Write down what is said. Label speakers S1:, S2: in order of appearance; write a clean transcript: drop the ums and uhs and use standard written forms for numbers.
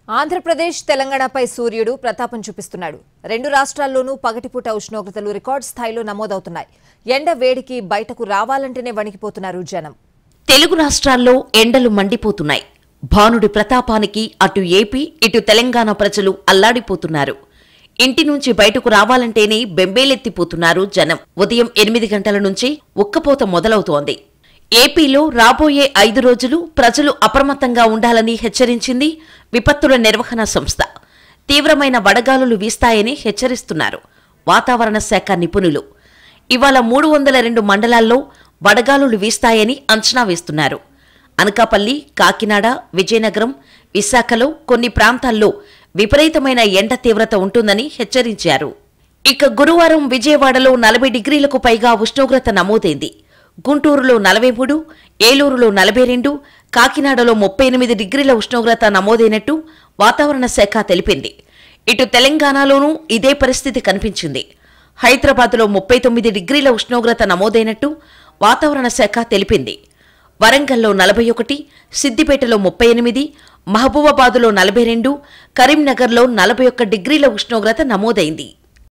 S1: ఆంధ్రప్రదేశ్ తెలంగాణపై సూర్యుడు ప్రతాపం చూపిస్తున్నాడు. రెండు రాష్ట్రాల్లోనూ పగటిపూట ఉష్ణోగ్రతలు రికార్డ్ స్థాయిలో నమోదవుతున్నాయి. ఎండ వేడికి బయటకు రావాలంటేనే వణికిపోతున్నారు జనం.
S2: తెలుగు రాష్ట్రాల్లో ఎండలు మండిపోతున్నాయి. భానుడి ప్రతాపానికి అటు ఏపీ ఇటు తెలంగాణ ప్రజలు అల్లాడిపోతున్నారు. ఇంటి నుంచి బయటకు రావాలంటేనే బెంబేలెత్తిపోతున్నారు జనం. ఉదయం 8 గంటల నుంచి ఉక్కపోత మొదలవుతోంది. ఏపీలో రాబోయే 5 రోజులు ప్రజలు అప్రమత్తంగా ఉండాలని హెచ్చరించింది విపత్తుల నిర్వహణ సంస్థ. తీవ్రమైన వడగాలులు వీస్తాయని హెచ్చరిస్తున్నారు వాతావరణ శాఖ నిపుణులు. ఇవాళ 302 మండలాల్లో వడగాలులు వీస్తాయని అంచనా వేస్తున్నారు. అనకాపల్లి, కాకినాడ, విజయనగరం, విశాఖలో కొన్ని ప్రాంతాల్లో విపరీతమైన ఎండ తీవ్రత ఉంటుందని హెచ్చరించారు. ఇక గురువారం విజయవాడలో 40 డిగ్రీలకు పైగా ఉష్ణోగ్రత నమోదైంది. గుంటూరులో 43, ఏలూరులో 42, కాకినాడలో 38 డిగ్రీల ఉష్ణోగ్రత నమోదైనట్టు వాతావరణ శాఖ తెలిపింది. ఇటు తెలంగాణలోనూ ఇదే పరిస్థితి కనిపించింది. హైదరాబాద్లో 39 డిగ్రీల ఉష్ణోగ్రత నమోదైనట్టు వాతావరణ శాఖ తెలిపింది. వరంగల్లో 41, సిద్దిపేటలో 38, మహబూబాబాదులో 42, కరీంనగర్లో 41 డిగ్రీల ఉష్ణోగ్రత నమోదైంది.